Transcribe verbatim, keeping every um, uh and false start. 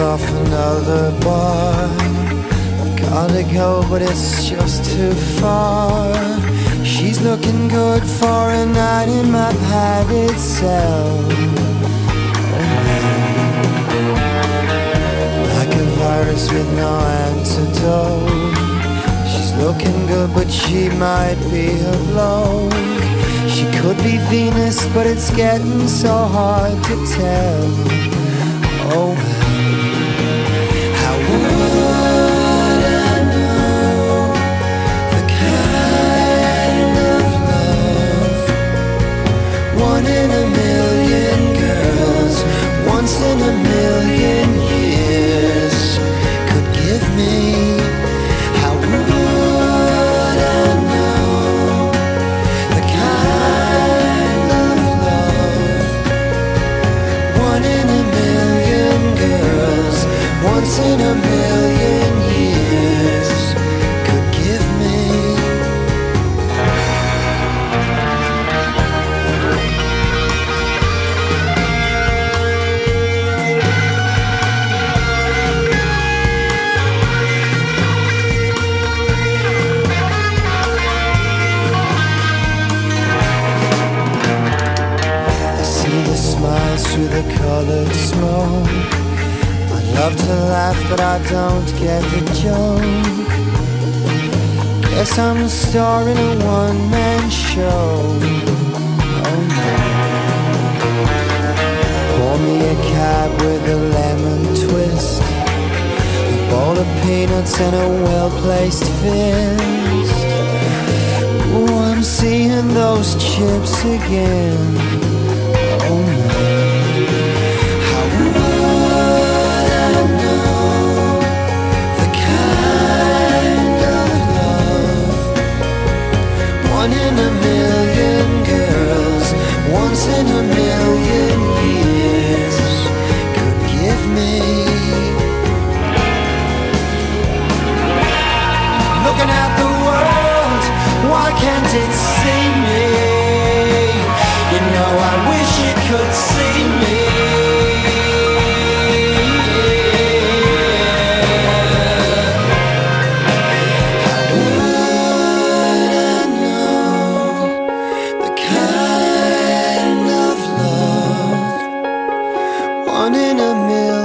off another bar. I've gotta go, but it's just too far. She's looking good for a night in my padded cell. Like a virus with no antidote. She's looking good, but she might be a bloke. She could be Venus, but it's getting so hard to tell. Oh well, how would I know the kind of love one in a million girls, once in a million years could give me? How would I know the kind of love one in a million girls, once in a million years could give me? I see the smiles through the colored smoke. Love to laugh, but I don't get the joke. Guess I'm a star in a one-man show. Oh no. Pour me a cab with a lemon twist, a bowl of peanuts and a well-placed fist. Ooh, I'm seeing those chips again. Oh no. One in a million girls, once in a million years could give me. Looking at the world, why can't it see me? You know I wish it could see me. One in a million.